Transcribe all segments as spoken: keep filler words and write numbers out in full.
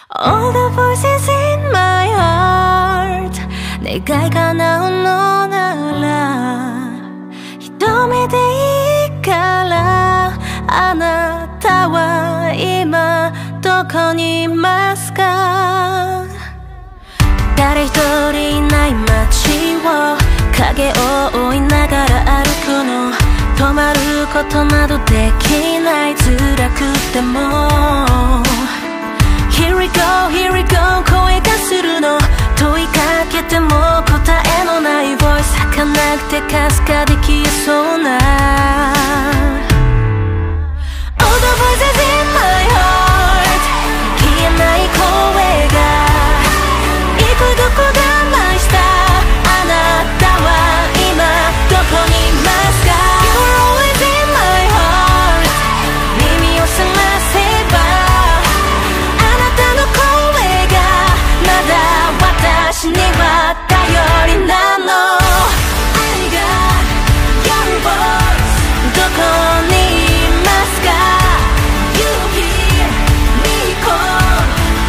All the voices in my heart 願い叶うのなら瞳でいいからあなたは今どこにいますか誰一人いない街を影を追いながら歩くの止まることなどできない辛くてもHere we go, here we go 声がするの問いかけても答えのない voice 儚くてかすかで消えそうな All the voices in my heart 消えない声がいくどこ我慢したあなたは今どこにいますか You're always in my heart 耳を澄ませば私には頼りなの I got your voice どこにいますか You hear me call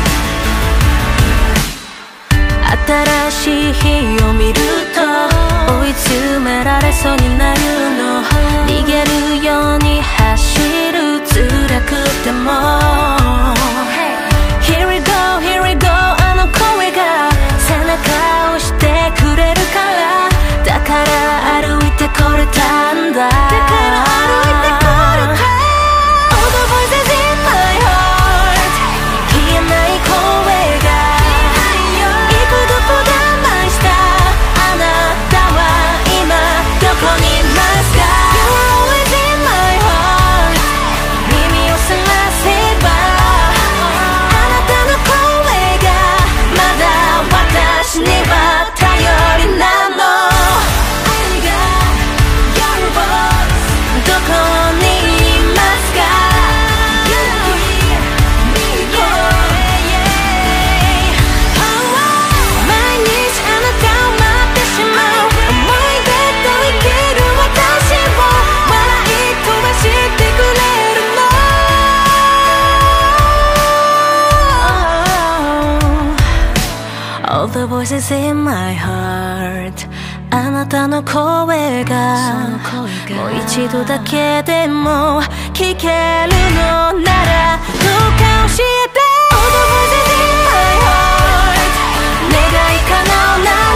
新しい日を見ると追い詰められそうになるの逃げるように走る辛くても Here we go, here we go あの声が背中を押してくれるからだから歩いてこれたんだだから歩いてこれた All the voices in my heart 消えない声がいくどこ我慢したあなたは今どこにいますか You're always in my heart 耳を澄ませばあなたの声がまだ私には頼りなの I got your voice どこにいますか You hear me call 毎日あなたを待ってしまう思い出と生きる私を笑い飛ばしてくれるの All the voices in my heart あなたの声がもう一度だけでも聞けるのならどうか教えて All the voices in my heart 願い叶うなら